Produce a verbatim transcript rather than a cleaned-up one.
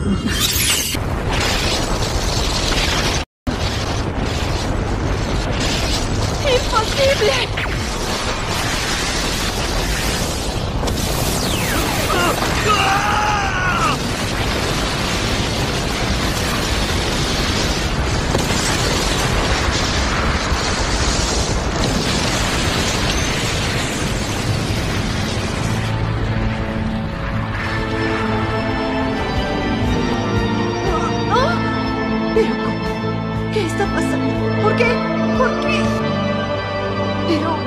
¡Imposible! ¿Pero cómo? ¿Qué está pasando? ¿Por qué? ¿Por qué? Pero...